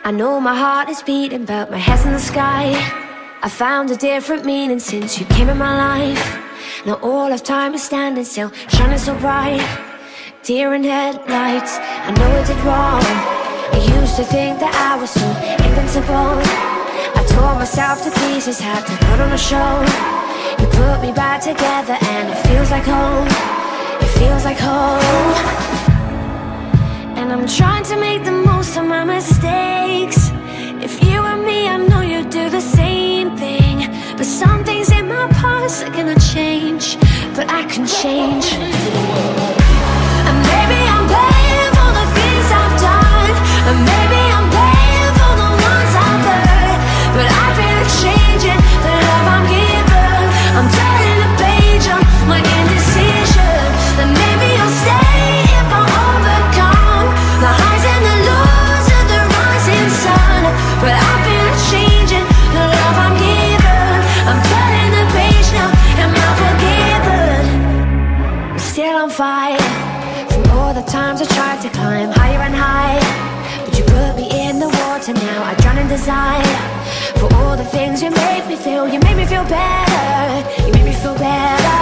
I know my heart is beating, but my head's in the sky. I found a different meaning since you came in my life. Now all of time is standing still, shining so bright. Deer in headlights, I know I did wrong. I used to think that I was so invincible. I tore myself to pieces, had to put on a show. You put me back together and it feels like home. It feels like home. And I'm trying to make the most of my mistakes. If you and me, I know you do the same thing. But some things in my past are gonna change, but I can change. And maybe I'm paying for the things I've done, and maybe I'm paying for the ones I've hurt. But I feel like changing the love I'm given. I'm turning the page on my indecision. And maybe I'll stay if I overcome the highs and the lows of the rising sun. But I feel like changing the love I'm given. I'm turning the page now, am I forgiven? Still on fire from all the times I tried to climb higher and higher. But you put me in the water, now I drown in desire. For all the things you make me feel, you make me feel better. You make me feel better.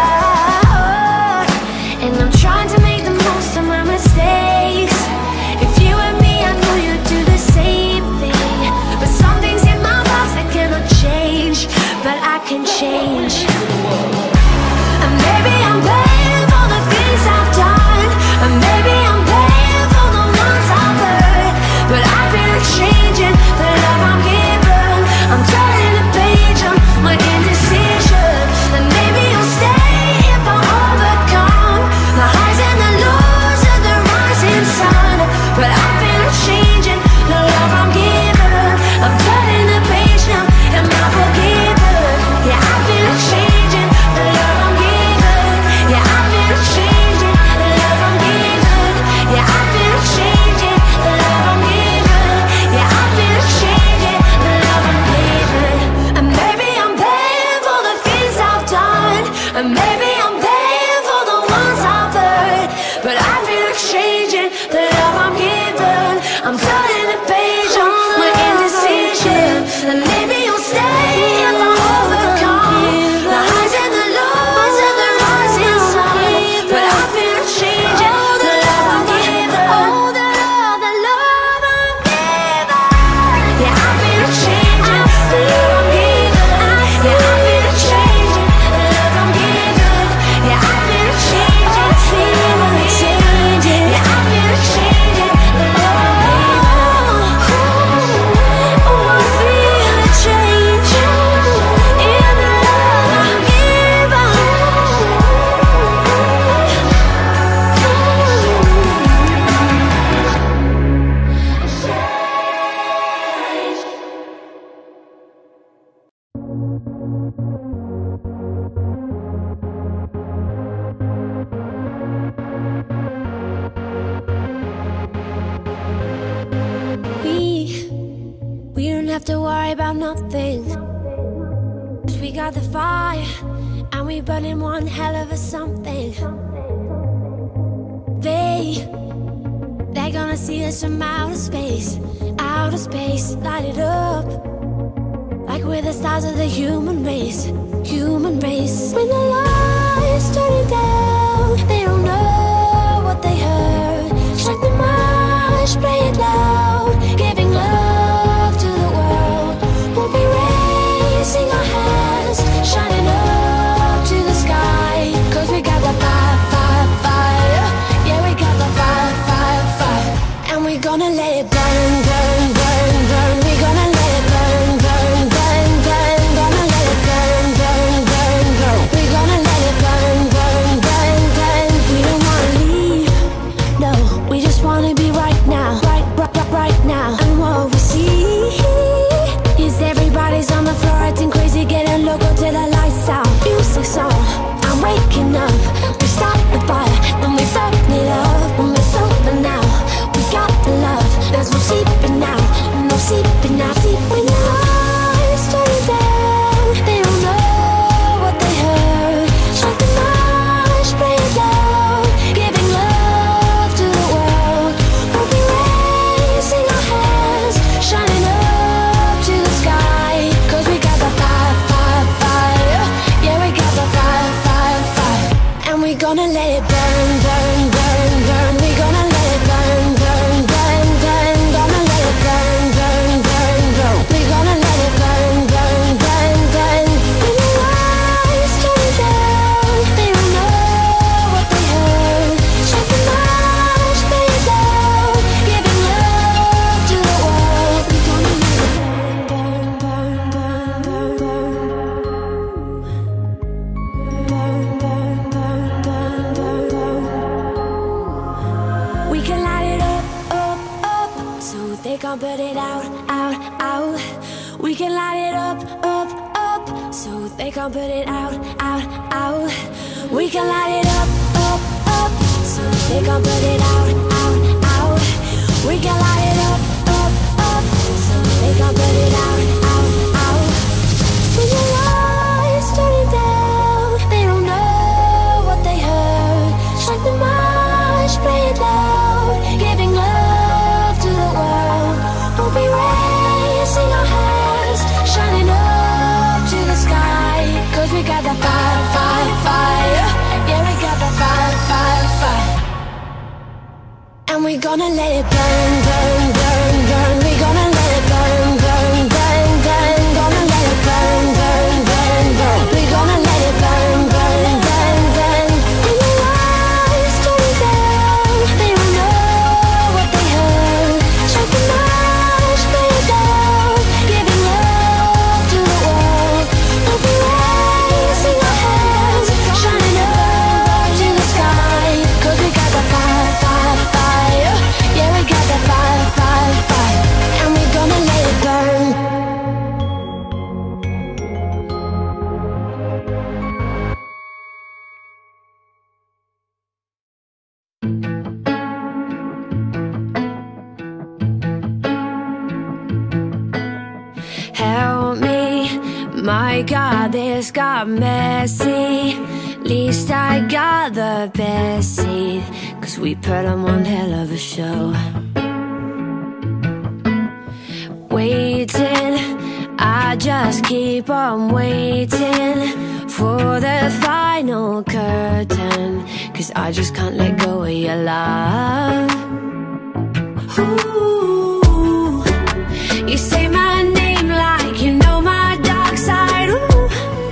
And I'm trying to make the most of my mistakes. If you and me, I know you do the same thing. But some things in my past I cannot change, but I can change. And maybe I'm paying for the things I've done, and maybe I'm paying for the ones I've hurt. But I feel like changing the love I'm given. I'm turning the page on my indecision. And maybe I'll stay if I overcome the highs and the lows of the rising sun. But I feel like changing the love I'm given. I'm turning the page now, am I forgiven? Yeah, I feel like changing the love I'm given. Yeah, I feel like changing the love I'm given. Yeah, I feel like changing the love I'm given. Yeah, I feel like changing the love I'm given. And maybe I'm paying for the things I've done, and maybe I'm paying for the ones I've hurt. But I feel like changing the love I'm given. I'm turning the page on my indecision. And maybe you'll stay if I overcome the highs and the lows of the rising sun. But I feel like changing the love I'm given. Oh, the love I'm given. Yeah, I feel like changing the love I'm given. Yeah, I feel like changing the love I'm given. Yeah, I feel like changing the love I'm given. Yeah, I feel like changing the love I'm given. Oh, I feel a change in the love I'm given. We don't have to worry about nothing, 'cause we got the fire and we burning one hell of a something. They're gonna see us from outer space, light it up like we're the stars of the human race. When the lights turning down, they don't know what they heard. Strike the march, play it loud, giving love to the world. We'll be raising our hands, shining up to the sky. 'Cause we got the fire, fire, fire. Yeah, we got the fire, fire, fire. And we're gonna let it burn, burn, burn, burn. We're gonna let it burn, burn, burn, burn. Gonna let it burn, burn, burn, burn. We're gonna let gonna let it burn, burn, burn, burn. We gonna let it burn, burn, burn, burn. Gonna let it burn, burn, burn, burn. We gonna let it burn, burn, burn, burn. When the lights turn down, they don't know what they heard. Shut the lights, play it loud, giving love to the world. We gonna let it burn, burn, burn, burn, burn, burn. We can light it up, up, up, so they can't put it out, out, out. We can light it up, up, up, so they can't put it out, out, out. We can light it up, up, up, so they can't put it out, out, out. We can light it up, up, up, so they can't put it out, out, out. When the lights turn down, they don't know what they heard. Strike the march, play it loud, giving love to the world. We'll be raising our hands, shining up to the sky. 'Cause we got that fire, fire, fire. Yeah, we got that fire, fire, fire. And we gonna let it burn, burn, burn, burn. We gonna let it burn, burn, burn, burn. Gonna let it burn, burn, burn, burn. We gonna let it burn, burn, burn, burn. When the lights turn down, they don't know what they heard. Strike the march, play it loud, giving love to the world. We'll be raising our hands, shining up to the sky. 'Cause we got that fire, fire, fire. Yeah, we got that fire, fire, fire. And we gonna let it burn. Help me, my God, this got messy. Least I got the best seat, 'cause we put on one hell of a show. Waiting, I just keep on waiting for the final curtain, 'cause I just can't let go of your love. Ooh, you say my name like you know my dark side. Ooh,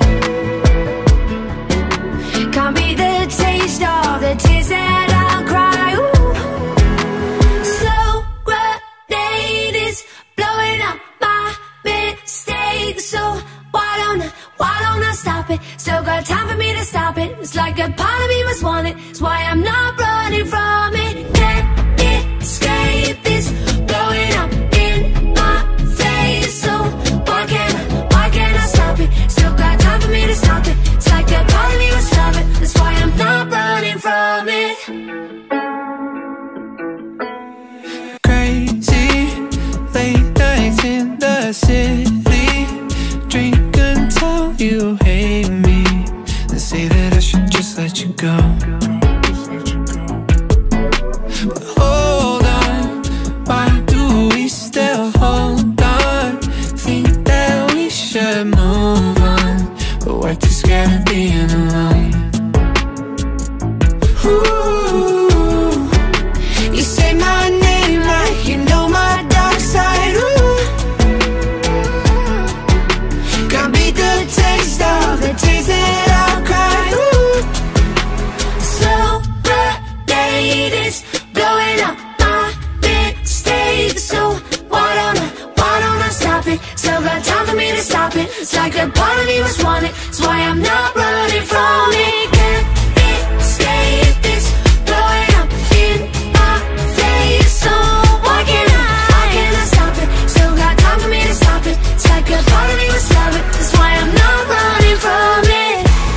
can't be the taste of the tears that I'll cry. Ooh, slow grenade is blowing up my mistakes. So why don't I stop it? Still got time for me to stop it. It's like a part of me must want it. It's why I'm not running from it. Can't escape this blowing up in my face. So why can't I stop it? Still got time for me to stop it. It's like a part of me must love it. That's why I'm not running from it. Crazy late nights in the city, drink until you hate me, and say that I should just let you go. But hold on, why do we still hold on? Think that we should move on, but we're too scared of being alone. Ooh, you say my name like you know my dark side. Ooh, can't beat the taste of the tears that I'll cry. Ooh, slow grenade is blowing up my mistakes. So why don't I stop it? Still got time for me to stop it. It's like a part of me must want it. It's why I'm not running from it. Can't escape this blowing up in my face. So why can't I stop it? Still got time for me to stop it. It's like a part of me must love it. That's why I'm not running from it.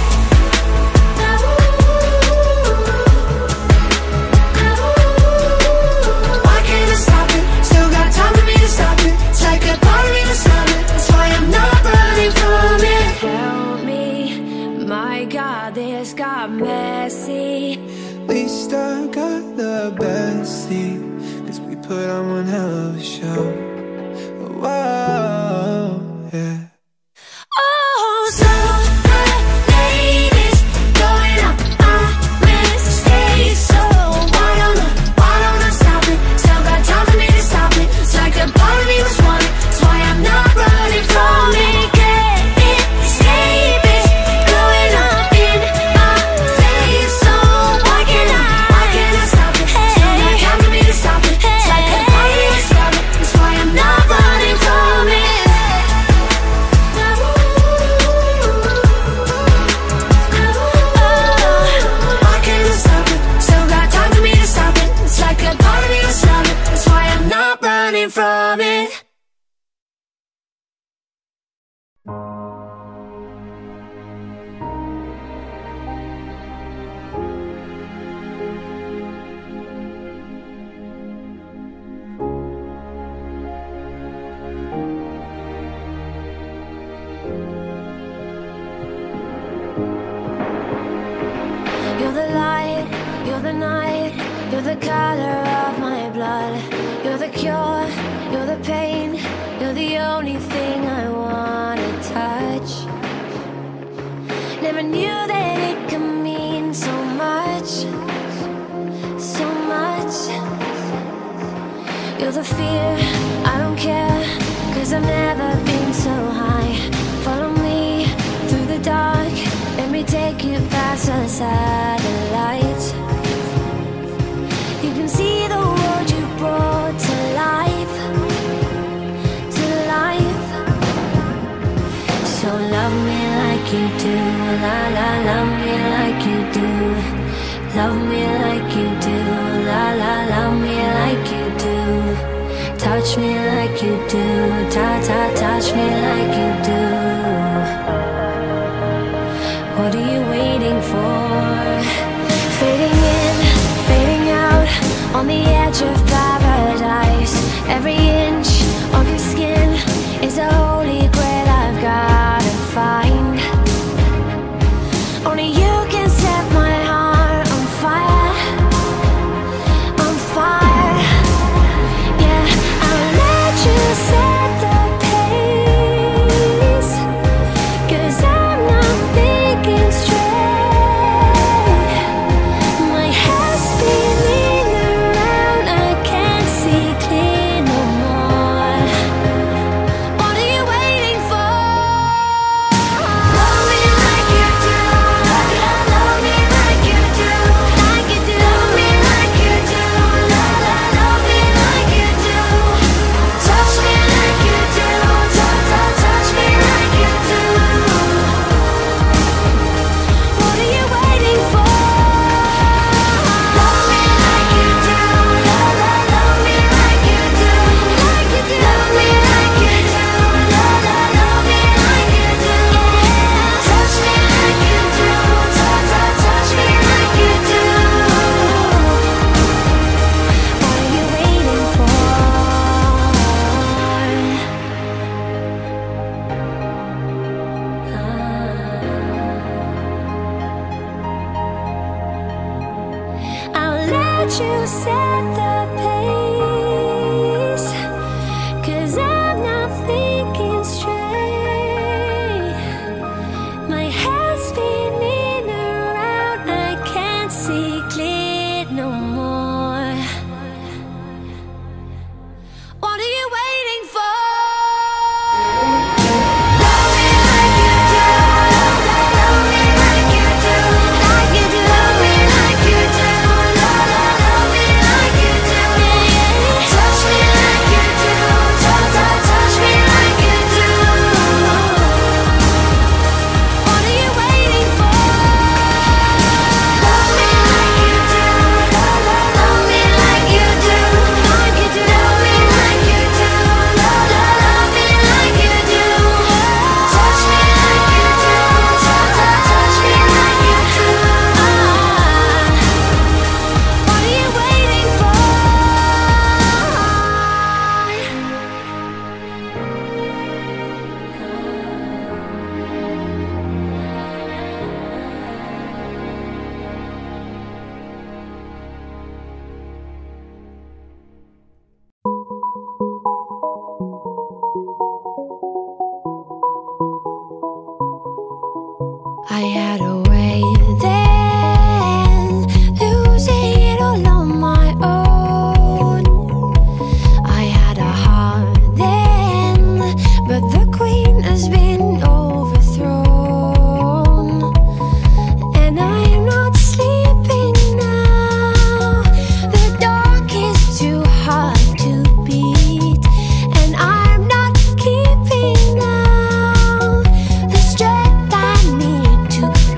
Why can't I stop it? Still got time for me to stop it. It's like a part of me must love it. That's why I'm not running from it. Help me, my God, this got messy. least I got the best seat, 'cause we put on one hell of a show. Whoa, yeah. Oh, so the ladies blowing up my the night, you're the color of my blood. You're the cure, you're the pain, you're the only thing I wanna touch. Never knew that it could mean so much, so much. You're the fear, I don't care, 'cause I've never been so high. Follow me through the dark, let me take you past the satellites. You can see the world you brought to life, to life. So love me like you do, la la, love me like you do. Love me like you do, la la, love me like you do. Touch me like you do, ta ta, touch me like you do. What are you waiting for? Fading in, fading out, on the edge of paradise. Every inch of your skin is a holy grail I've gotta find. Only you can set my heart on fire, on fire. Yeah, I'll let you set the pace, 'cause I'm not thinking straight. My head's spinning around, I can't see clear no more. What are you waiting for? Love me like you do, love me like you do, like you do. Love me like you do, love me like you do. Touch me like you do, touch me like you do. What are you waiting for? Love me like you do, love me like you do, like you do. Love me like you do, love me like you do. Touch me like you do, touch me like you do. What are you waiting for? I'll let you set the pace, 'cause I'm not thinking straight. My head's spinning around, I can't see clear no more. What are you waiting for? Love me like you do, love me like you do, like you do. Love me like you do, love me like you do. Touch me like you do, touch me like you do. What are you waiting for? Love me like you do, love me like you do, like you do. Love me like you do, love me like you do. Touch me like you do, touch me like you do. What are you waiting for? I had a way then, losing it all on my own. I had a heart then, but the queen has been overthrown. And I'm not sleeping now, the dark is too hard to beat. And I'm not keeping now the strength I need to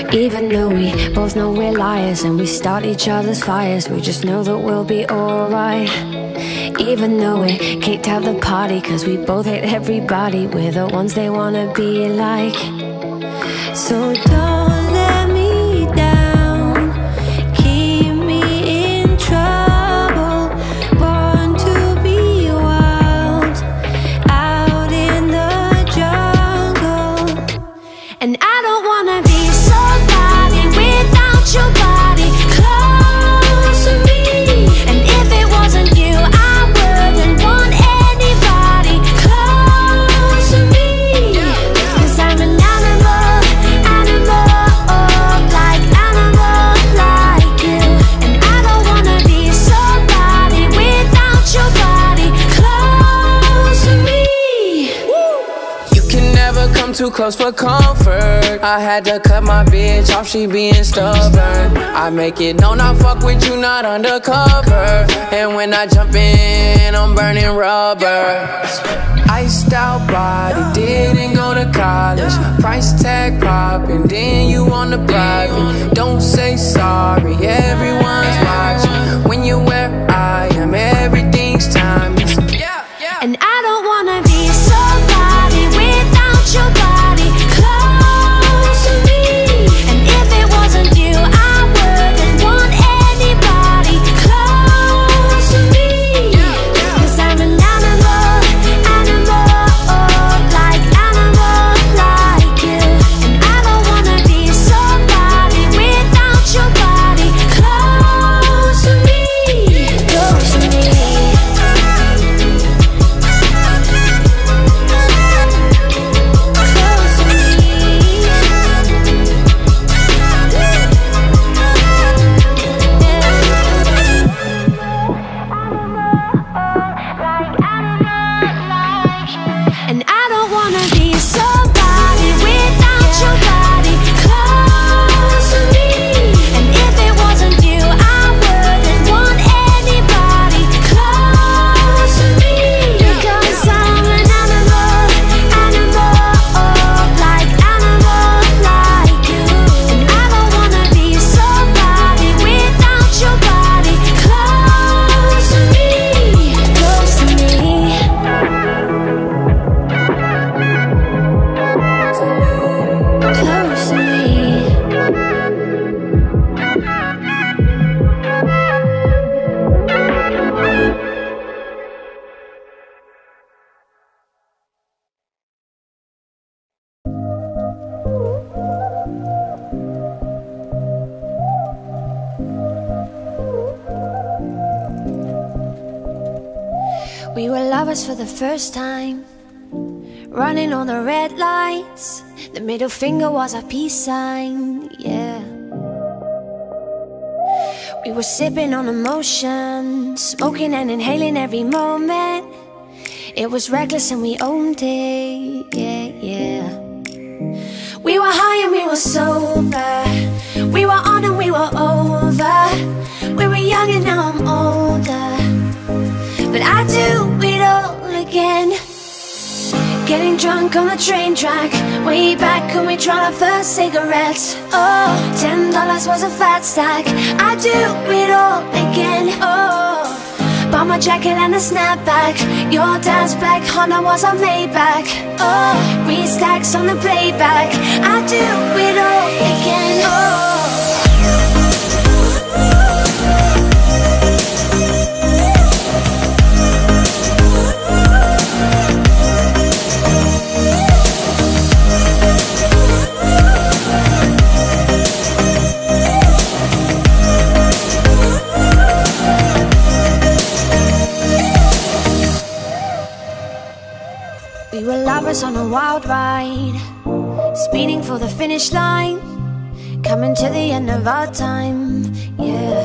Even though we both know we're liars and we start each other's fires, we just know that we'll be alright. Even though we kicked out the party cause we both hate everybody, we're the ones they wanna be like. So don't let me down, keep me in trouble, born to be wild, out in the jungle. And I don't wanna be somebody without your body close to me. And if it wasn't you, I wouldn't want anybody close to me. Cause I'm an animal, like animal like you. And I don't wanna be somebody without your body close to me. You can never come too close for comfort. I had to cut my bitch off, she being stubborn. I make it known I fuck with you, not undercover. And when I jump in, I'm burning rubber. Iced out body, didn't go to college. Price tag popping, then you on the private. Don't say sorry, everyone's watching. When you're where I am, everything's timeless. And I don't wanna be somebody without your body close to me. And if it wasn't you, I wouldn't want anybody close to me. Cause I'm an animal, like animal like you. And I don't wanna be somebody without your body close to me. Close to me. And I don't wanna be somebody without your body close to me. And if it wasn't you, I wouldn't want anybody close to me. Because I'm an animal, like animal like you. And I don't wanna be somebody without your body close to me. Close to me. Close to me. We were lovers for the first time, running on the red lights. The middle finger was a peace sign, yeah. We were sipping on emotion, smoking and inhaling every moment. It was reckless and we owned it, yeah, yeah. We were high and we were sober, we were on and we were over. We were young and now I'm older, but I do it all again. Getting drunk on the train track, way back when we tried our first cigarettes. Oh, $10 was a fat stack. I do it all again. Oh, bought my jacket and a snapback. Your dad's black Honda was a Maybach. Oh, 3 stacks on the playback. I do it all again. Oh. We were lovers on a wild ride, speeding for the finish line, coming to the end of our time, yeah.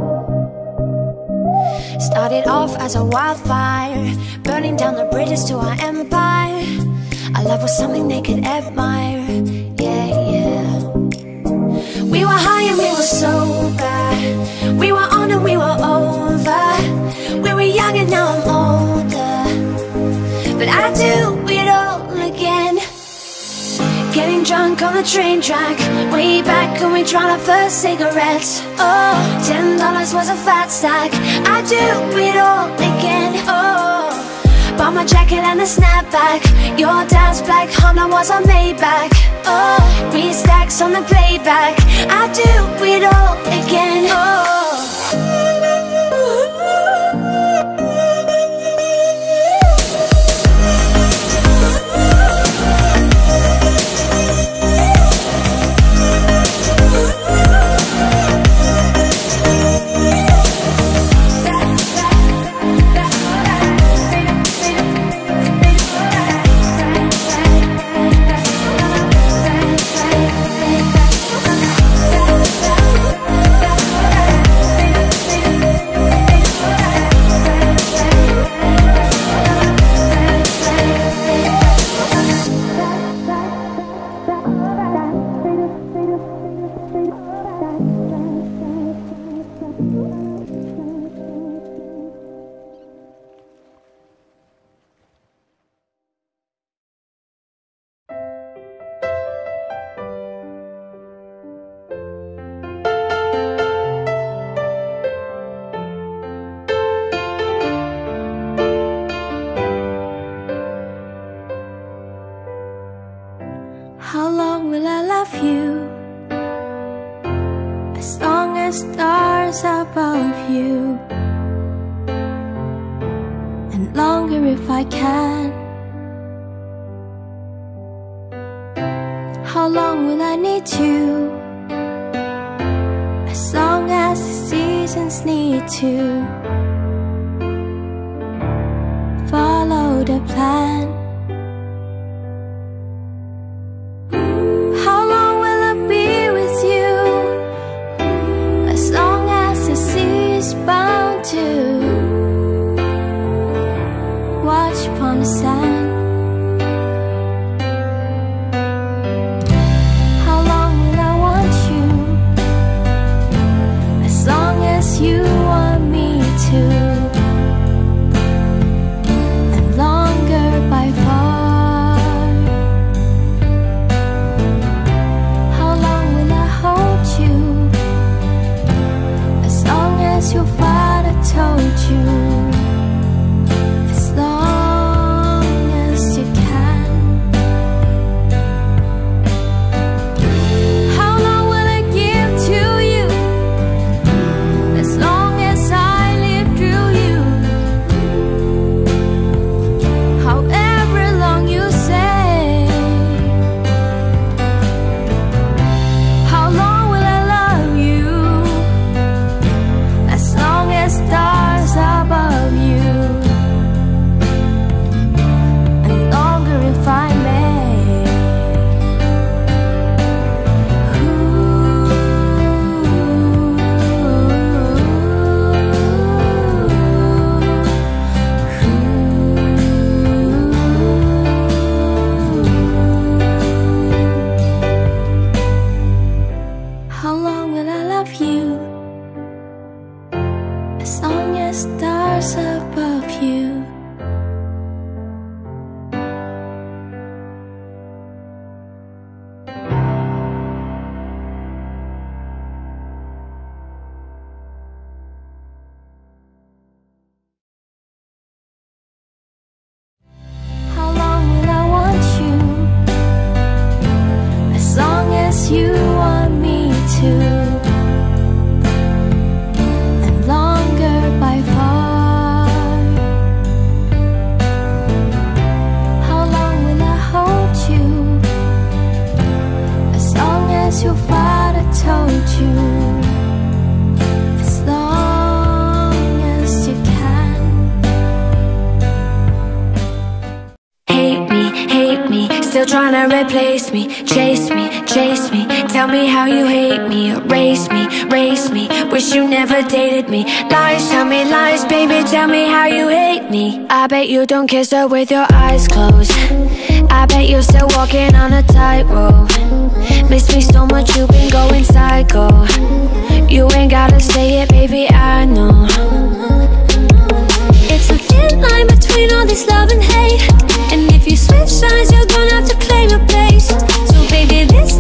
Started off as a wildfire, burning down the bridges to our empire. Our love was something they could admire, yeah, yeah. We were high and we were sober, we were on and we were over. We were young and now I'm older, but I do it all again. Getting drunk drunk on the train track, way back when we tried our first cigarettes. Oh, $10 was a fat stack. I'd do it all again. Oh, bought my jacket and a snapback. Your dad's black Honda was a Maybach. Oh, 3 stacks on the playback. I'd do it all again. Oh, how long will I love you? As long as stars above you, and longer if I can. How long will I need you? As long as the seasons need to follow the plan. Still trying to replace me, chase me, chase me. Tell me how you hate me, erase me, race me. Wish you never dated me. Lies, tell me lies, baby, tell me how you hate me. I bet you don't kiss her with your eyes closed. I bet you're still walking on a tightrope. Miss me so much, you've been going psycho. You ain't gotta say it, baby, I know. It's a thin line between all this love and hate, and if you switch sides, you're gonna have to claim your place. So baby, this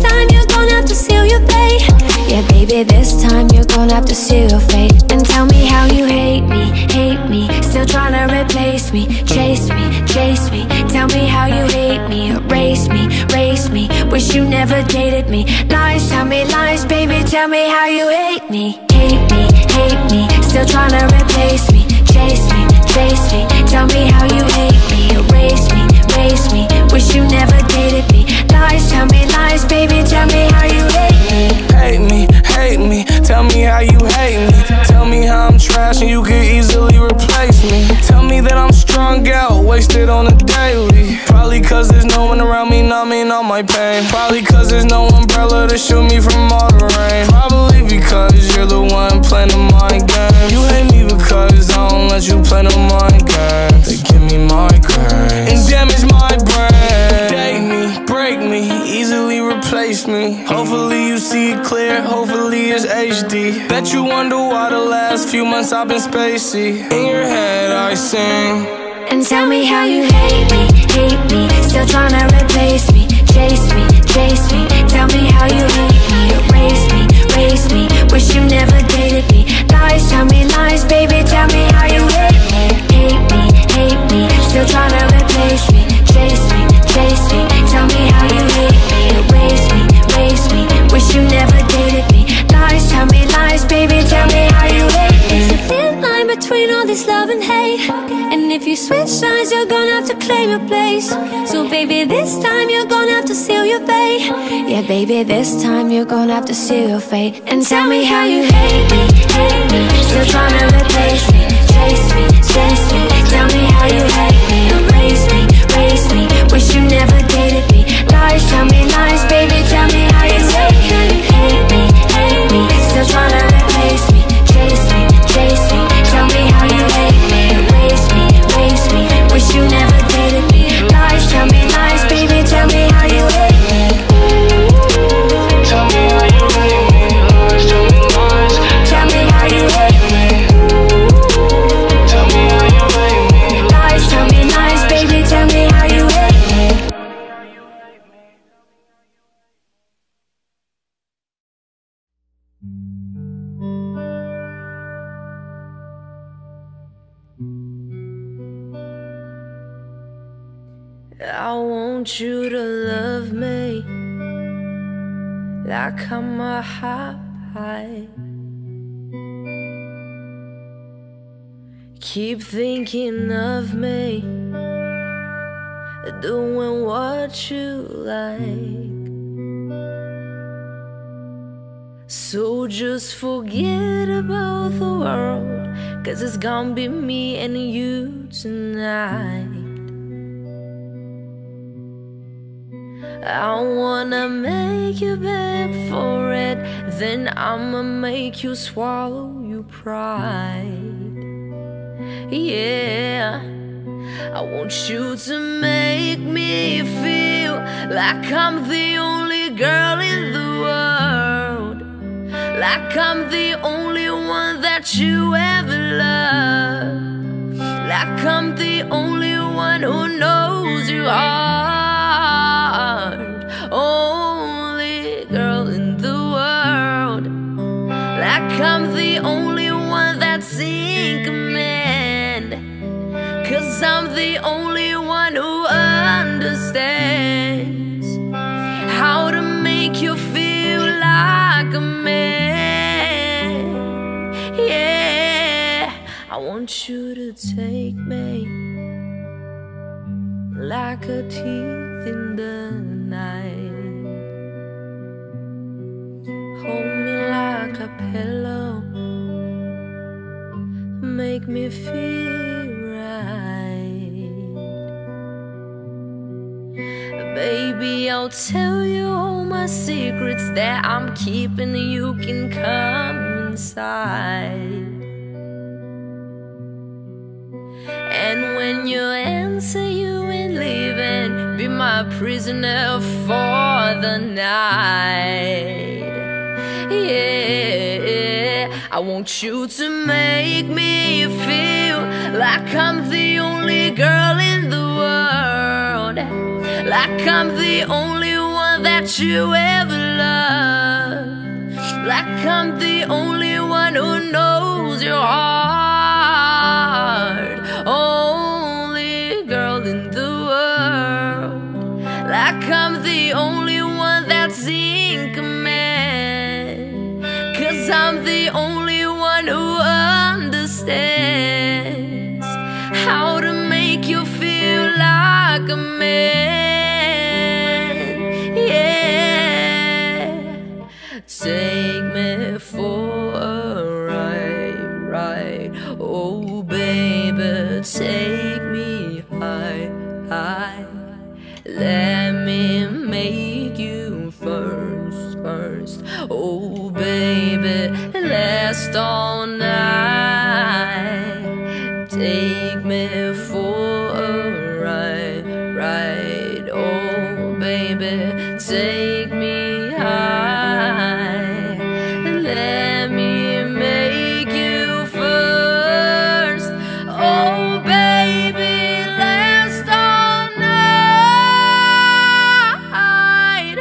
baby, this time you're gonna have to seal your fate. And tell me how you hate me, still trying to replace me. Chase me, chase me, tell me how you hate me. Erase me, race me, wish you never dated me. Lies, tell me lies, baby, tell me how you hate me. Hate me, still trying to replace me. Chase me, chase me, tell me how you hate me. Erase me, race me, wish you never dated me. Lies, tell me lies, baby, tell me how you hate me. Hate me, tell me how you hate me. Tell me how I'm trash and you could easily replace me. Tell me that I'm strung out, wasted on a daily. Probably cause there's no one around me numbing all my pain. Probably cause there's no umbrella to shield me from all the rain. Probably because you're the one playing the mind game. You hate me because I don't let you play no mind games. They give me migraines and damage my brain. Date me, break me, easily replace me. Hopefully you see it clear, hopefully it's HD. Bet you wonder why the last few months I've been spacey. In your head I sing. And tell me how you hate me, still trying to replace me. Chase me, chase me, tell me how you hate me. Erase me, race me, wish you never dated me. Lies, tell me lies, baby, tell me how you hate me. Hate me, still trying to replace me. Chase me, tell me how you hate me. Erase me, race me, wish you never dated me. Lies, tell me lies, baby, tell me how you hate me. There's a thin line between all this love and hate, and if you switch sides, you're gonna have to claim your place. So baby, this time you're gonna have to seal your fate. Yeah, baby, this time you're gonna have to seal your fate. And tell me how you hate me, still trying to replace me. Chase me, tell me how you hate me. Erase me, race me, wish you never dated me. Lies, tell me lies, baby, tell me how you hate me, still trying to replace me. Chase me, tell me how you hate me. Erase me, race me, wish you never dated me. Lies, tell me lies, baby, tell me how you hate me. Tell me how you hate me. Lies, tell me lies. Tell me how you hate me. Tell me how you hate me. Lies, tell me lies, baby, tell me how you hate me. I want you to love me like I'm a hot pie. Keep thinking of me, doing what you like. So just forget about the world, 'cause it's gonna be me and you tonight. I wanna make you beg for it, then I'ma make you swallow your pride. Yeah, I want you to make me feel like I'm the only girl in the world, like I'm the only one that you ever loved, like I'm the only one who knows your heart. Only girl in the world, like I'm the only one that's in command, 'cause I'm the only one who understands how to make you feel like a man. Yeah, I want you to take me like a thief in the night. Hold me like a pillow, make me feel right. Baby, I'll tell you all my secrets that I'm keeping. You can come inside. And when you answer, you ain't leaving. Be my prisoner for the night. Yeah, I want you to make me feel like I'm the only girl in the world, like I'm the only one that you ever loved, like I'm the only one who knows your heart. Only girl in the world, like I'm the only one that's in command. 'Cause I'm the only one who understands how to make you feel like a man. Yeah, take me for a ride. Oh baby, take me high. Let me make you first. Oh baby, last all night. Take me for a ride. Oh baby, take me high. Let me make you first. Oh baby, last all night.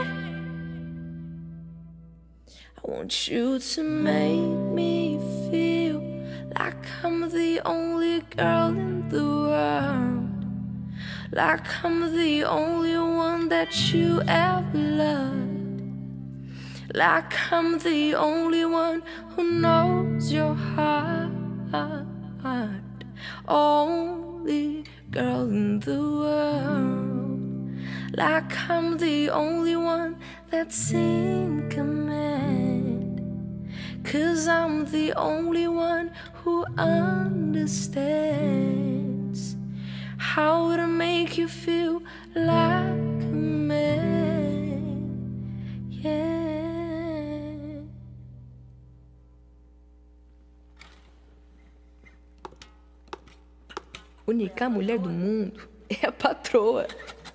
I want you to make me feel like I'm the only girl in the world, like I'm the only one that you ever loved, like I'm the only one who knows your heart. Only girl in the world, like I'm the only one that's in command. 'Cause I'm the only one who understands how to make you feel like a man. Yeah. Única mulher do mundo é a patroa.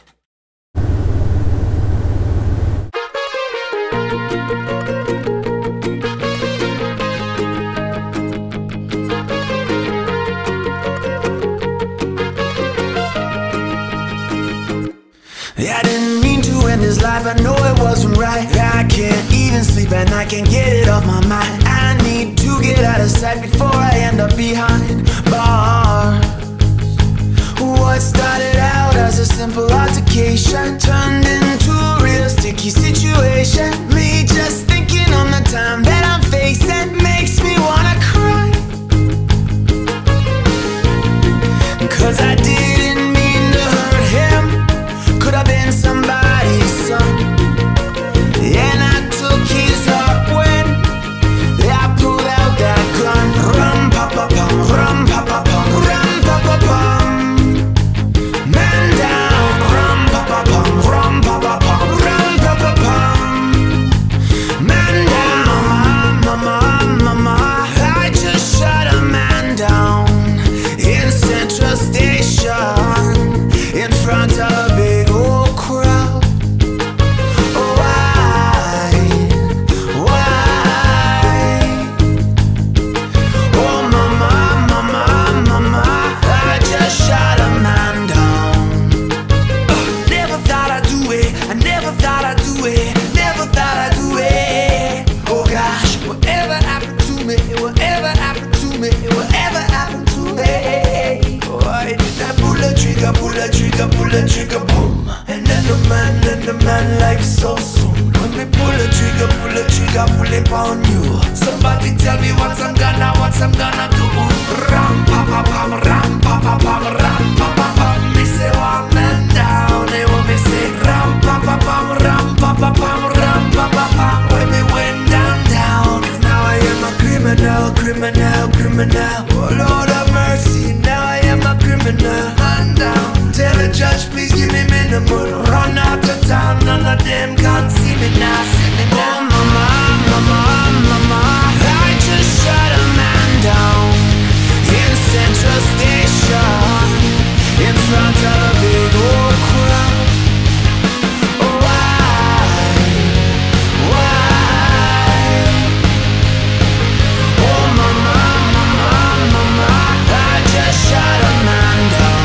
I didn't mean to end this life, I know it wasn't right. I can't even sleep and I can't get it off my mind. I need to get out of sight before I end up behind bars. What started out as a simple altercation turned into a real sticky situation. Me just thinking on the time that I'm facing makes me wanna cry. 'Cause I didn't mean to hurt him. Could have been somebody's son. And I took his heart when I pulled out that gun. Rum pa pa pum, rum pa pa pum, rum pa pa pum. Man down, rum pa pa pum, rum pa pa pum, rum pa pa pum. Man down, mama, mama. I just shot a man down in Central Station in front of a big old crowd. Why? Oh mama, mama, mama, I just shot a man down. Never thought I'd do it, I never thought I'd do it, never thought I'd do it. Oh gosh, whatever happened to me, whatever happened to me, whatever happened to me. Why did I pull the trigger, pull the trigger, pull the trigger, boom. And then the man like so soon. When we pull the trigger, pull it on you. Somebody tell me what I'm gonna do. Ram pa pa pam, ram pa pa pam, ram pa pa pam. Me say one man down, they want me say ram pa pa pam, ram pa pa pam, ram pa pa pam. When me went down, 'cause now I am a criminal. Oh Lord have mercy, now I am a criminal. Man down, tell the judge please give me minimum. Run out of town, none of them can see me now. Oh mama, mama, mama, I just shot a man down in Central Station in front of a big old crowd. Shot a man down.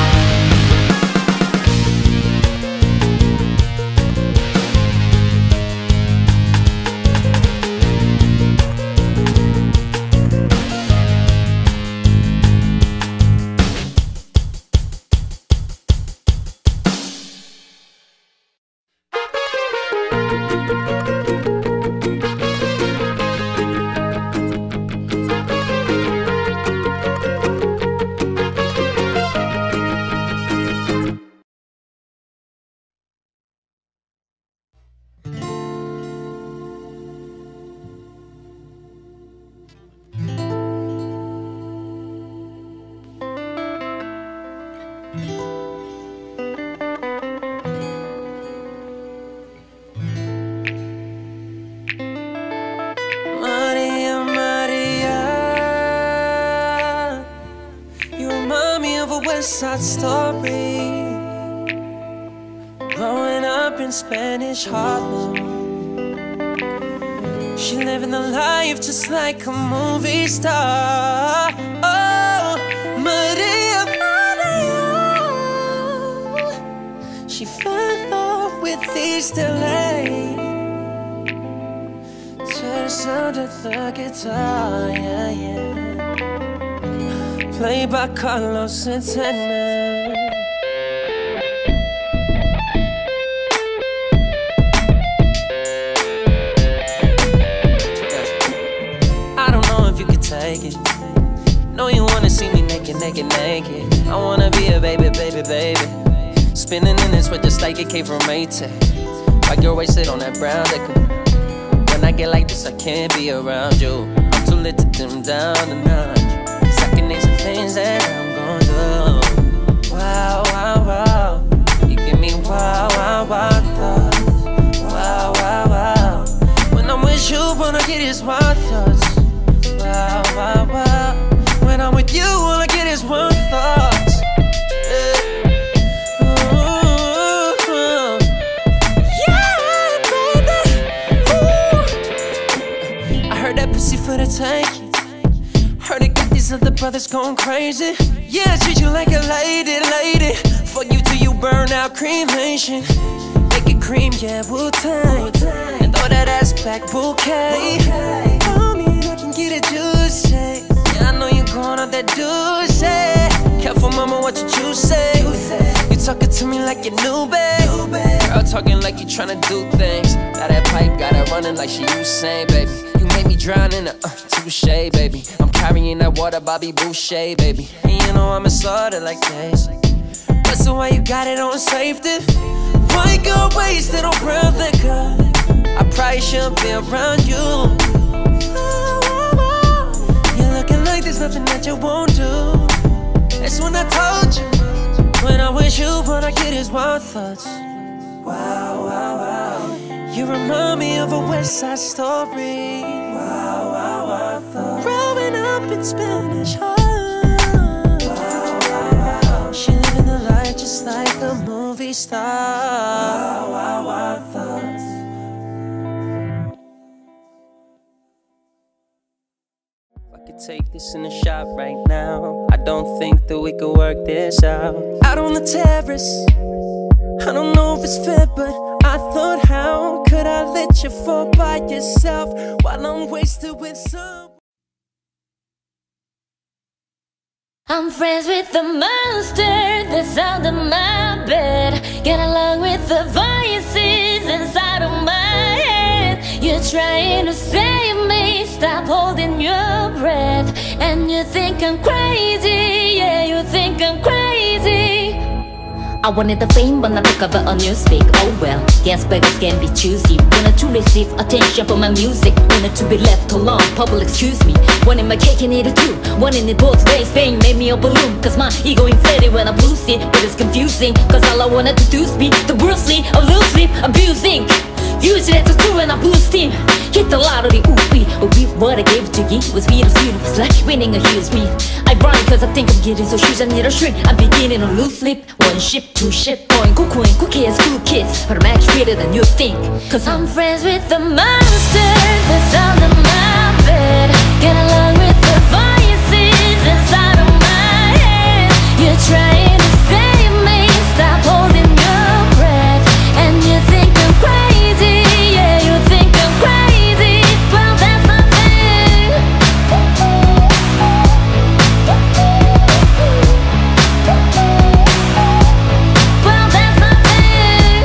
West Side Story. Growing up in Spanish Harlem, she living the life just like a movie star. Oh, Maria, Maria. She fell in love with East LA to the sound of the guitar, yeah, yeah. Played by Carlos Santana. I don't know if you could take it. Know you wanna see me naked, naked, naked. I wanna be a baby, baby, baby. Spinning in this with just like it came from Maytag. Like you're wasted on that brown liquor. When I get like this, I can't be around you. I'm too lit to dim down the notch. Things that I'm gonna do. Wow, wow, wow. You give me wow, wow, wow thoughts. Wow, wow, wow. When I'm with you, wanna get is wild thoughts. Wow, wow, wow. When I'm with you, all I get is one thoughts. Yeah, baby. Ooh. I heard that pussy for the taking. Heard it got these other brothers going crazy. Yeah, treat you like a lady, lady. Fuck you till you burn out, cremation. Make it cream, yeah, Wu-Tang. And throw that ass back, bouquet. Tell me I can get it juicy. Yeah, I know you going on that juicy. Careful, mama, what you say. You talking to me like you new, babe. Girl talking like you tryna do things. Now that pipe got her running like she Usain, baby. You made me drown in a touche, baby. I'm carrying that water, Bobby Boucher, baby. And you know I'm assaulted like this. But so why you got it on safety? Why you go wasted on real liquor? I probably shouldn't be around you. You're looking like there's nothing that you won't do. That's when I told you. When I wish you, what I get is wild thoughts. Wow, wow, wow. You remind me of a West Side Story. Wow, wow, wow thoughts. Growing up in Spanish Harlem. Wow, wow, wow. She living the life just like a movie star. Wow, wow, wow thoughts. Take this in the shop right now. I don't think that we could work this out. Out on the terrace, I don't know if it's fair, but I thought, how could I let you fall by yourself while I'm wasted with some? I'm friends with the monster that's under my bed. Get along with the voices inside of my head. You're trying to save me, stop holding your breath. And you think I'm crazy, yeah, you think I'm crazy. I wanted the fame but not the cover on newspeak. Oh well, guess beggars can be choosy. Wanted to receive attention from my music, wanted to be left alone, public excuse me. Wanted my cake and eat it too, wanted it both ways. Fame made me a balloon, cause my ego inflated when I blew it. But it's confusing, cause all I wanted to do is be the Bruce Lee of loose sleep abusing. Use it as a tool and I blew steam. Hit the lottery, ooh-wee. What I gave to you was sweet, it was like winning a huge meat. I run cause I think I'm getting so huge I need a shrink. I'm beginning to lose sleep. One ship, two ship, going cuckoo and cookie as cool kids. But I'm actually greater than you think. Cause I'm friends with the monster that's under my bed. Get along with the voices inside of my head. You're trying to save me, stop holding your breath. And you think I'm crazy, yeah, you think I'm crazy. Well, that's nothing. Well, that's nothing.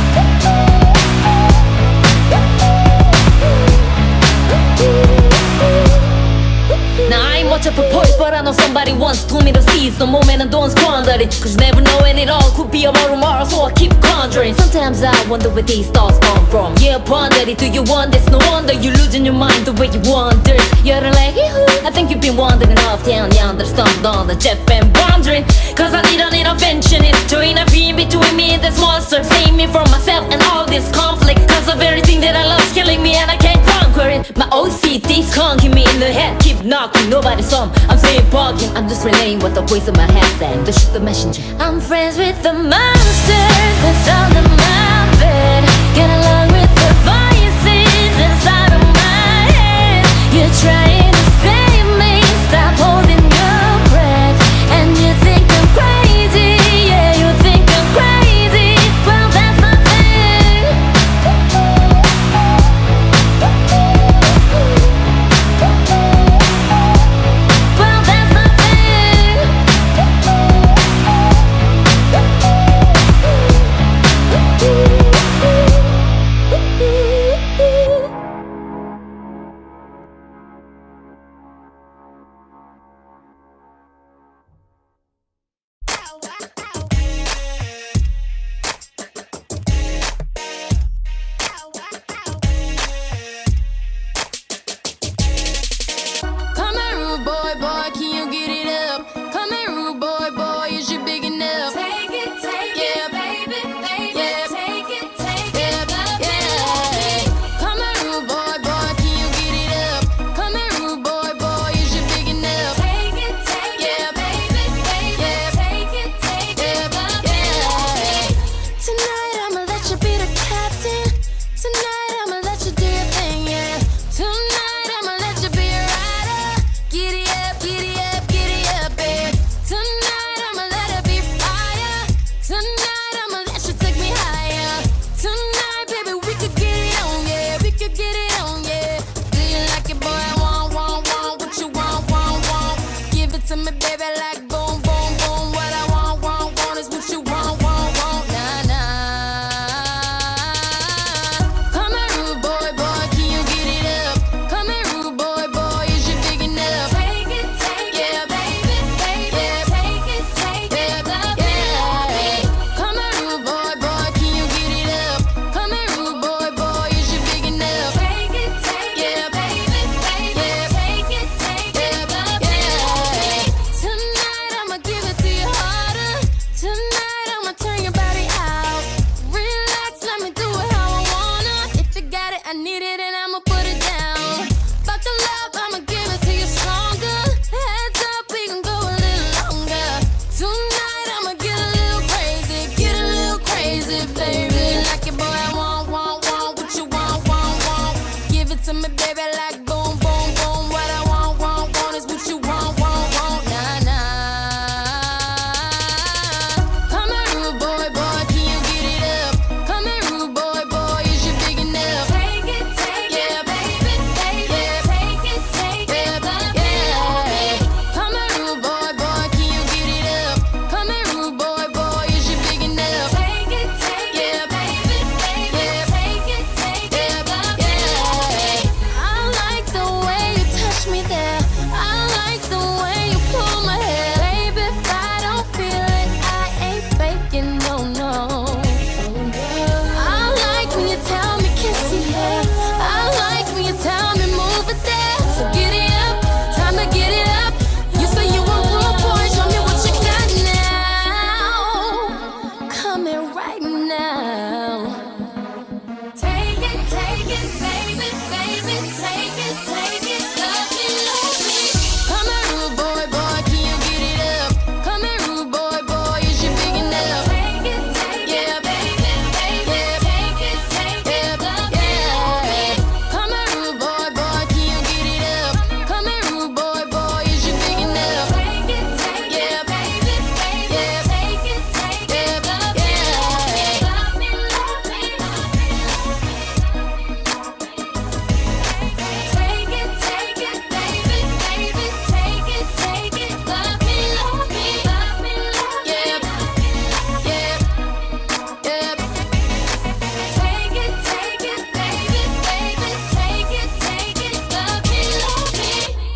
Now I ain't much of a poet, but I know somebody once told me to seize the moment and don't squander it. Cause you never know when it all could be about tomorrow, so I keep conjuring. Sometimes I wonder where these thoughts come from. Yeah, ponder it, do you want this? No wonder you're losing your mind the way you wander. You're like, I think you've been wandering off down yonder, stumbled on the jet and wandering. Cause I need an interventionist to intervene between me and this monster. Save me from myself and all this conflict. Cause the very thing that I love's killing me and I can't conquer it. My OCD's conking me in the head, keep knocking, nobody's home. I'm saying bargain, I'm just relaying what the voice of my head said. To shoot the messenger. I'm friends with the monster that's under my bed. Get along with the voices inside of my head. You're trying to save me, stop holding your breath. And you think I'm crazy, yeah, you think I'm crazy. Well, that's not fair. Well, that's not fair. Come here, rude boy, boy, can you get it up? Come here, rude boy, boy, is you big enough? Take it, Yeah. baby, baby. Yeah. Take it, Yeah, yeah. Come here, rude boy, boy, can you get it up? Come here, rude boy, boy, is you big enough? take it, Yeah. baby, baby. Yeah. Take it, Yeah. Tonight I'ma let you be the captain. Tonight I'ma let you do your thing, yeah. Tonight I'ma let you be a rider. Giddy up, babe. Tonight I'ma let it be fire. Tonight I'ma let you take me higher. Tonight, baby, we could get it on, yeah. We could get it on, yeah. Do you like it, boy? I want, what you want. Give it to me, baby, like boom, boom, boom. What I want is what you want, nah, nah. Come here, rude boy, boy, can you get it up? Come here, rude boy, boy, is you big enough? Take it, Yeah. baby, baby. Yeah. Take it, Yeah. Come here, rude boy, boy, can you get it up? Come here, rude boy, boy, is you big enough? Take it, Yeah. baby, baby. Yeah. Take it, Yeah. Tonight I'ma give it to you harder. Tonight I'ma turn your body out. Relax, let me do it how I wanna. If you got it, I need it, and I'ma put it down. Buckle up, I'ma give it to you stronger. Heads up, we can go a little longer. Tonight I'ma get a little crazy, baby. Like it, boy, I want, what you want. Give it to me, baby, like boom, boom, boom. What I want is what you want, nah, nah. Come here, rude boy, boy, can you get it up? Come here, rude boy, boy, is you big enough? Take it, Yeah. baby, baby. Yeah. Take it, Yeah. Come here, rude boy, boy, can you get it up? Come here, rude boy, boy, is you big enough? Take it, Yeah. baby, baby. Yeah. Take it, Yeah. I like the way you touch me there. I like the way you pull my hair. Baby, if I don't feel it, I ain't faking, no, no. I like when you tell me kiss it, yeah. I like when you tell me move it there. So get it up, time to get it up. You say you a rude boy, show me what you got now. Come here right now. Take it, baby, baby. Take it, love me, love me. Come here, rude boy, boy, can you get it up? Come here, rude boy, boy, is you big enough? Take it, Yeah. baby, baby. Take it, love me, love me. Come here, rude boy, boy, can you get it up? Come here, rude boy, boy, is you big enough? Take it, Yeah. baby, baby. Yeah. Take it, love me, love me. Love me, love me. Take it, baby, baby. Take it, love me, love me. Love me, love me. Yeah. Yeah. Yeah. Take it, baby, baby. Take it, love me, love me.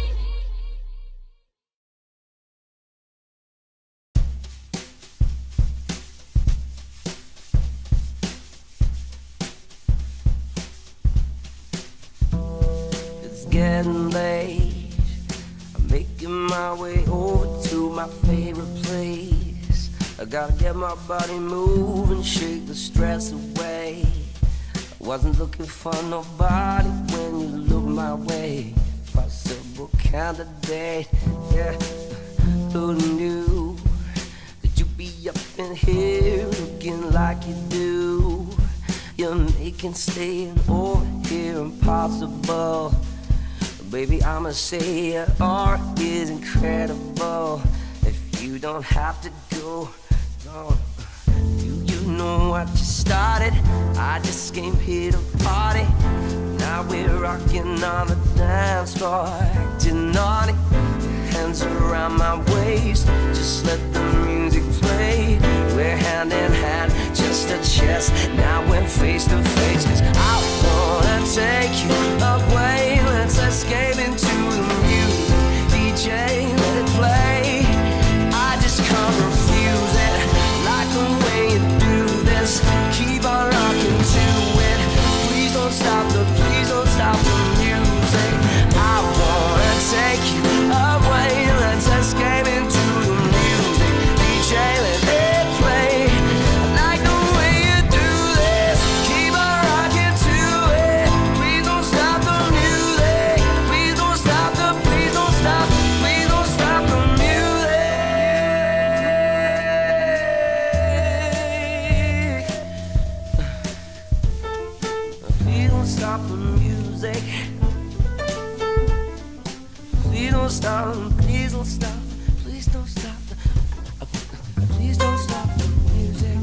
It's getting late. I'm making my way over to my favorite place. I gotta get my body moving, shake the stress away. I wasn't looking for nobody when you looked my way. Possible candidate. Yeah, who knew that you'd be up in here looking like you do? You're making staying over here impossible. Baby, I'ma say your art is incredible. If you don't have to go, do you know what you started? I just came here to party. Now we're rocking on the dance floor, acting naughty. Hands around my waist, just let the music play. We're hand in hand, just a chest. Now we're face to face, 'cause I wanna take you away. Let's escape into the music. DJ, let it play. I just can't refuse it. Like the way you do this. Keep on rocking to it. Please don't stop the music. I wanna take you away. Let's escape into the music. DJ, let it play. I like the way you do this. Keep on rocking to it. Please don't stop the music. Please don't stop the, please don't stop, please don't stop the music. Please don't stop the music. Please don't stop, please don't stop, please don't stop the, please don't stop the music.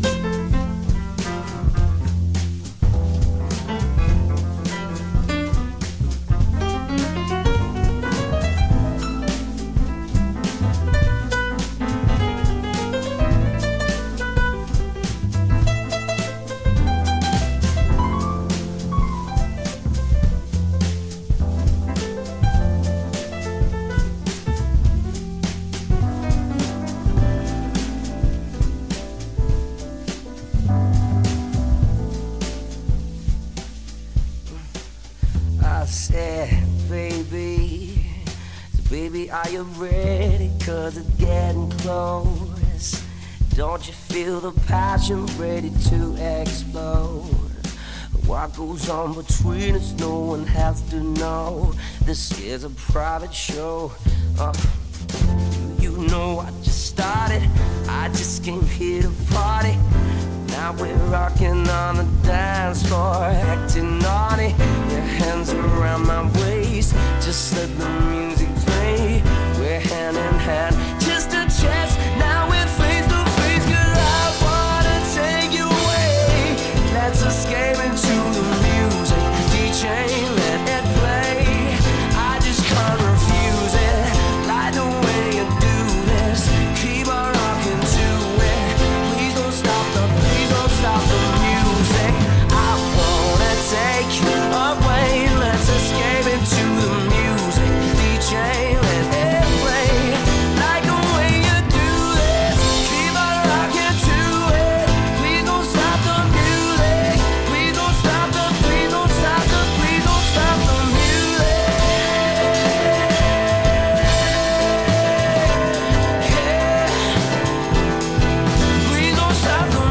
I said, baby, so baby, are you ready? 'Cause it's getting close. Don't you feel the passion ready to explode? What goes on between us, no one has to know. This is a private show. You know I just started. I just came here to party. Now we're rocking on the dance floor, acting naughty. Your hands around my waist, just let the music play. We're hand in hand, just a chance. Now we're face to face, 'cause I wanna take you away. Let's escape into the music. DJ, let it play. I just can't refuse it. Like the way you do this. Keep on rocking to it. Please don't stop the, please don't stop the music. I wanna take you away. Let's escape into the music. DJ, let it play. Like the way you do this. Keep on rocking to it. Please don't stop the music. Please don't stop the, please don't stop the, please don't stop the music. Yeah. Please don't stop the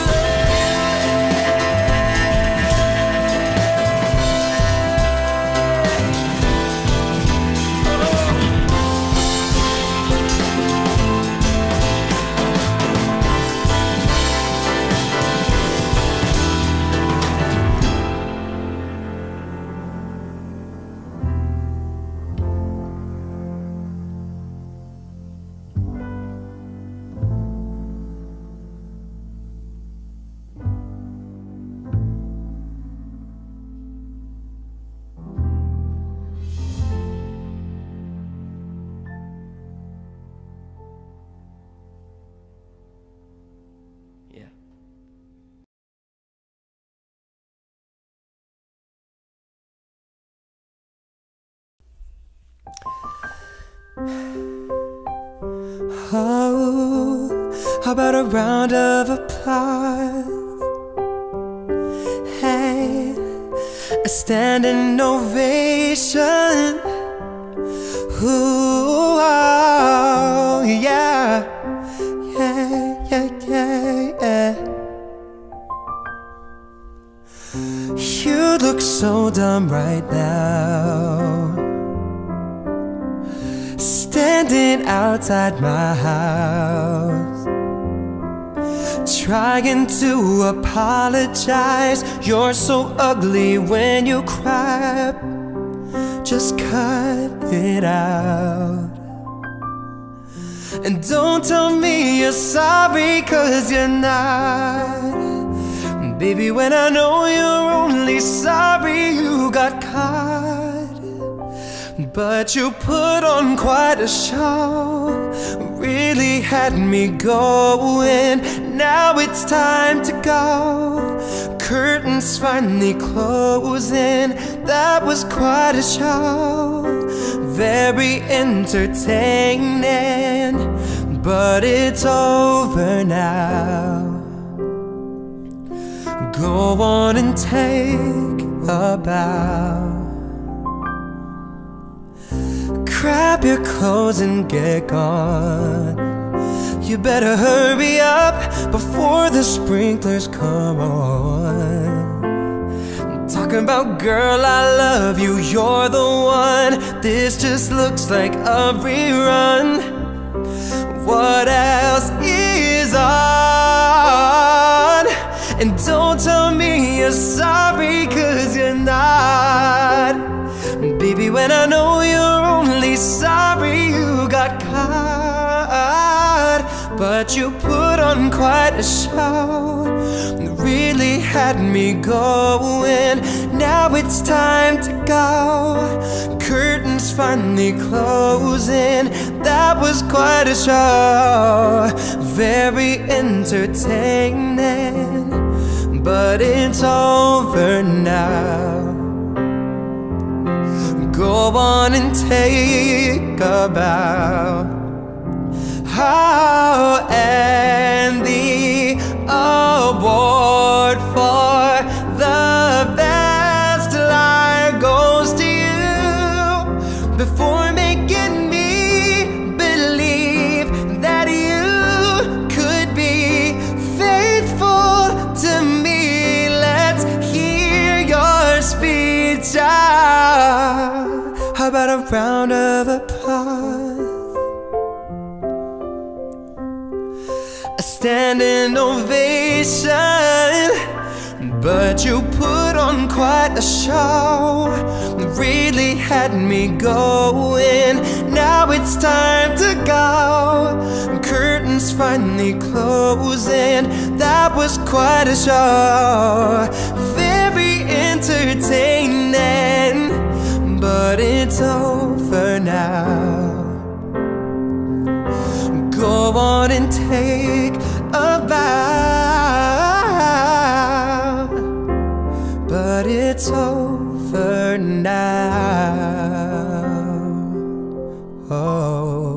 yeah. Oh, how about a round of applause? Hey, a standing ovation. Ooh, oh, yeah, yeah, yeah, yeah, yeah. You look so dumb right now. standing outside my house, trying to apologize. You're so ugly when you cry, just cut it out. And don't tell me you're sorry, 'cause you're not. Baby, when I know you're only sorry you got caught, but you put on quite a show, really had me going. Now it's time to go, curtains finally closing. That was quite a show, very entertaining, but it's over now. Go on and take a bow, grab your clothes and get gone. You better hurry up before the sprinklers come on. Talking about, girl, I love you, you're the one. This just looks like a rerun. What else is on? And don't tell me you're sorry, 'cause you're not. Baby, when I know you're only sorry you got caught, but you put on quite a show, really had me going. Now it's time to go, curtains finally closing. That was quite a show, very entertaining, but it's over now. Go on and take a bow. Oh, and the award for the best lie goes to you, before making me believe that you could be faithful to me. Let's hear your speech out. How about a round of applause, a standing ovation? But you put on quite a show, really had me going. Now it's time to go, curtains finally closing. That was quite a show, very entertaining, but it's over now. Go on and take a bow, but it's over now. Oh.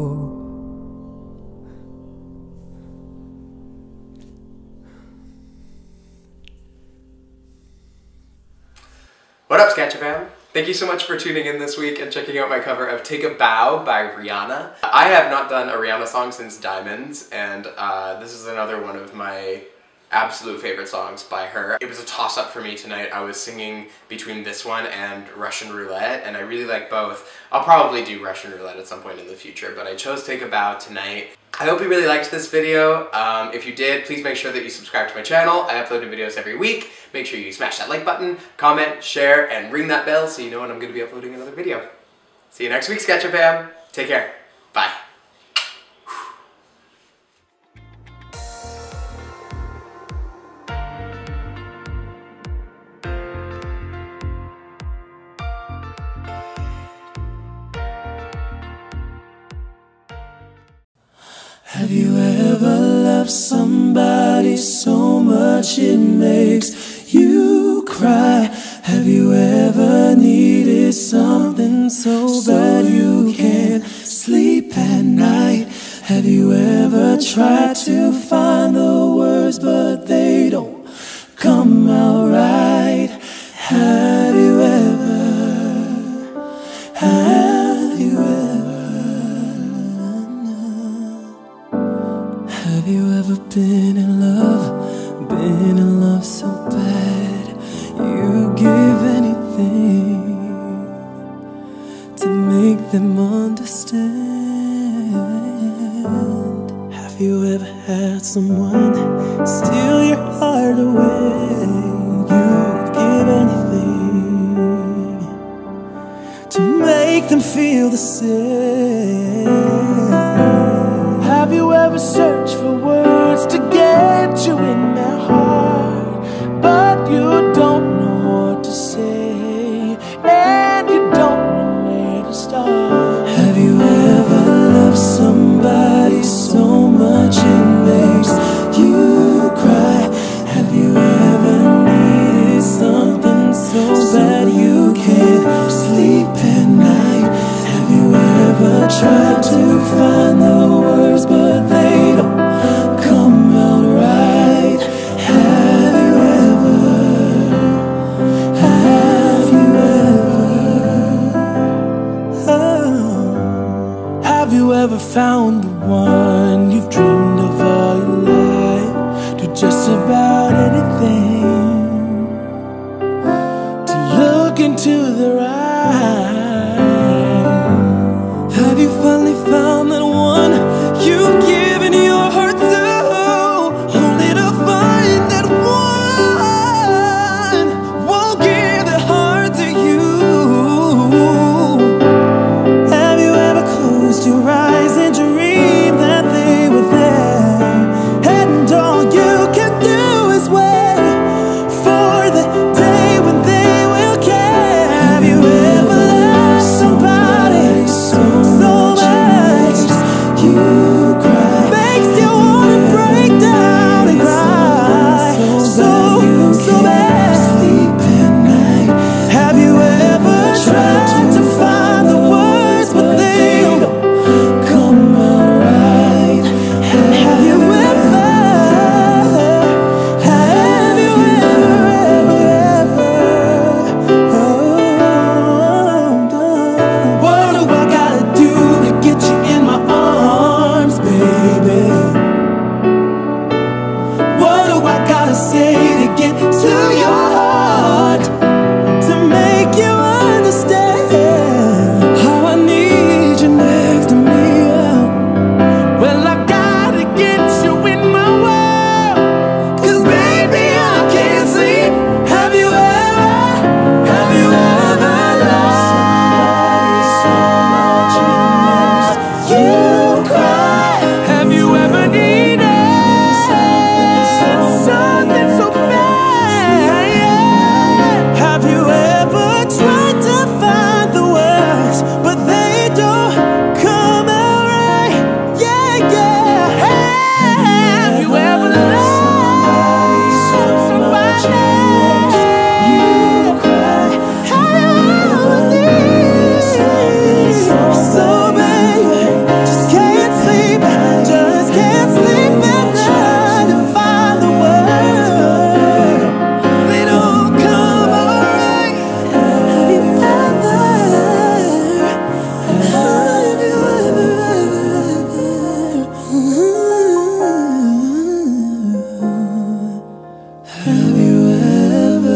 What up, Sketcha fam? Thank you so much for tuning in this week and checking out my cover of Take a Bow by Rihanna. I have not done a Rihanna song since Diamonds, and this is another one of my absolute favorite songs by her. It was a toss-up for me tonight. I was singing between this one and Russian Roulette, and I really like both. I'll probably do Russian Roulette at some point in the future, but I chose Take a Bow tonight. I hope you really liked this video. If you did, please make sure that you subscribe to my channel. I upload videos every week. Make sure you smash that like button, comment, share, and ring that bell so you know when I'm going to be uploading another video. See you next week, Sketcha fam. Take care. Bye. Have you ever loved somebody so much it makes you cry? Have you ever needed something so bad you can't sleep at night? Have you ever tried to find the words but they don't come out right? Have you ever? Have you ever been in love so bad you give anything to make them understand? you ever had someone steal your heart away? You'd give anything to make them feel the same. Have you ever searched for words to get you in their heart, but you don't know what to say, and you don't know where to start? Have you ever loved somebody so much it makes you cry? Have you ever needed something so bad you can't sleep at night? Have you ever tried to find the words but they don't come out right? Have you ever? Oh. Have you ever found the one you've dreamed of all your life? Do just about anything to look into their eyes. Have you finally found that one you've given your heart to, only to find that one won't give their heart to you? Have you ever closed your eyes and dreamed that they were there, and all you can do is wait for the day when they will care? Have you ever loved somebody so much you cry, makes you wanna break down and cry so bad? Sleep at night. Have you ever tried to find the words but they don't come out right? Have you ever? Have you ever? What do I gotta do to get you in my arms, baby? What do I gotta say to get to your heart, to make you understand how I need you next to me? Well, I gotta get you in my world, 'cause baby I can't sleep. Have you ever loved somebody so much it makes you cry? Have you ever needed something so bad? Have you ever tried to find the words but they don't come out right? Yeah, yeah. Have you ever loved somebody so much it makes you cry? Have you ever needed something so baby, just can't sleep at night to find the words but they don't come out right? Have you ever? Have you ever?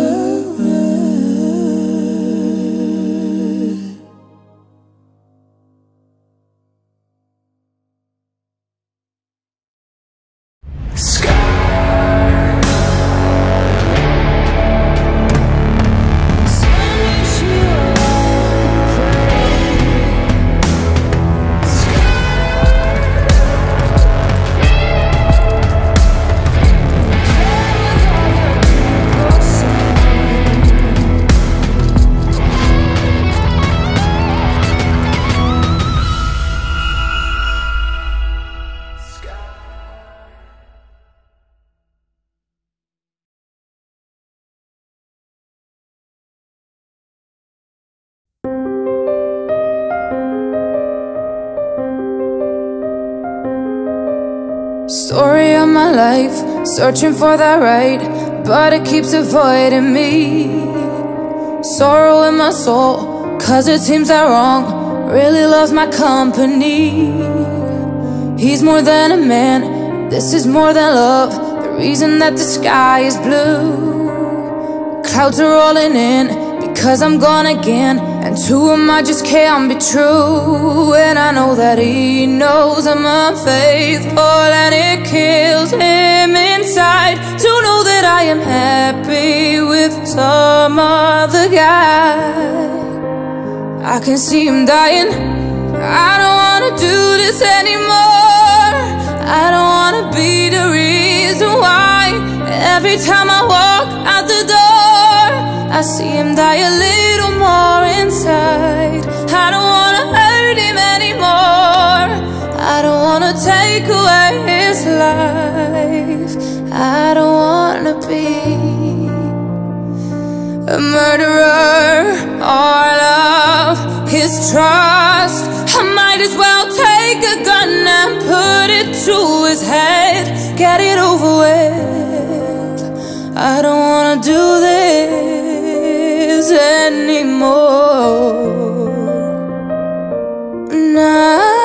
Story of my life, searching for that right, but it keeps avoiding me. Sorrow in my soul, 'cause it seems that wrong really loves my company. He's more than a man, this is more than love, the reason that the sky is blue. Clouds are rolling in because I'm gone again, and to him I just can't be true. And I know that he knows I'm unfaithful, and it kills him inside to know that I am happy with some other guy. I can see him dying. I don't wanna do this anymore. I don't wanna be the reason why every time I walk out the door I see him die a little more inside. I don't wanna hurt him anymore. I don't wanna take away his life. I don't wanna be a murderer all of his trust. I might as well take a gun and put it to his head. Get it over with. I don't wanna do this anymore. Nah.